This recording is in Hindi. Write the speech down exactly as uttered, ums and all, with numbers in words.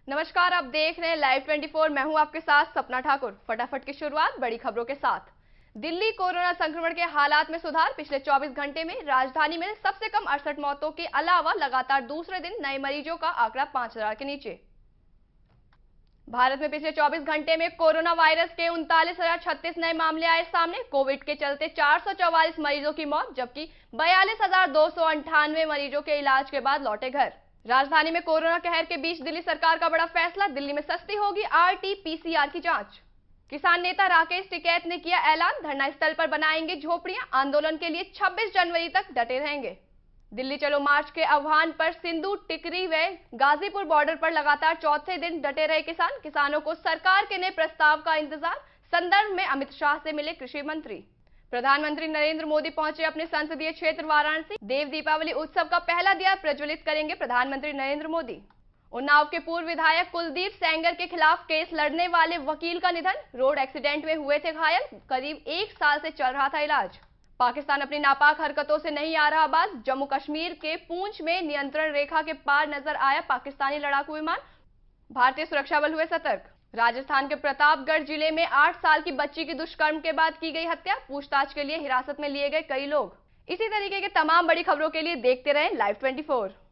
नमस्कार, आप देख रहे हैं लाइव चौबीस। मैं हूं आपके साथ सपना ठाकुर। फटाफट की शुरुआत बड़ी खबरों के साथ। दिल्ली कोरोना संक्रमण के हालात में सुधार। पिछले चौबीस घंटे में राजधानी में सबसे कम अड़सठ मौतों के अलावा लगातार दूसरे दिन नए मरीजों का आंकड़ा पांच हजार के नीचे। भारत में पिछले चौबीस घंटे में कोरोना वायरस के उनतालीस हजार छत्तीस नए मामले आए सामने। कोविड के चलते चार सौ चौवालीस मरीजों की मौत, जबकि बयालीस हजार दो सौ अंठानवे मरीजों के इलाज के बाद लौटे घर। राजधानी में कोरोना कहर के बीच दिल्ली सरकार का बड़ा फैसला। दिल्ली में सस्ती होगी R T P C R की जांच। किसान नेता राकेश टिकैत ने किया ऐलान, धरना स्थल पर बनाएंगे झोपड़ियां। आंदोलन के लिए छब्बीस जनवरी तक डटे रहेंगे। दिल्ली चलो मार्च के आह्वान पर सिंधु, टिकरी व गाजीपुर बॉर्डर पर लगातार चौथे दिन डटे रहे किसान। किसानों को सरकार के नए प्रस्ताव का इंतजार। संदर्भ में अमित शाह से मिले कृषि मंत्री। प्रधानमंत्री नरेंद्र मोदी पहुंचे अपने संसदीय क्षेत्र वाराणसी। देव दीपावली उत्सव का पहला दिया प्रज्वलित करेंगे प्रधानमंत्री नरेंद्र मोदी। उन्नाव के पूर्व विधायक कुलदीप सेंगर के खिलाफ केस लड़ने वाले वकील का निधन। रोड एक्सीडेंट में हुए थे घायल, करीब एक साल से चल रहा था इलाज। पाकिस्तान अपनी नापाक हरकतों से नहीं आ रहा बाज। जम्मू कश्मीर के पूंछ में नियंत्रण रेखा के पार नजर आया पाकिस्तानी लड़ाकू विमान। भारतीय सुरक्षा बल हुए सतर्क। राजस्थान के प्रतापगढ़ जिले में आठ साल की बच्ची की दुष्कर्म के बाद की गई हत्या। पूछताछ के लिए हिरासत में लिए गए कई लोग। इसी तरीके के तमाम बड़ी खबरों के लिए देखते रहें लाइव चौबीस।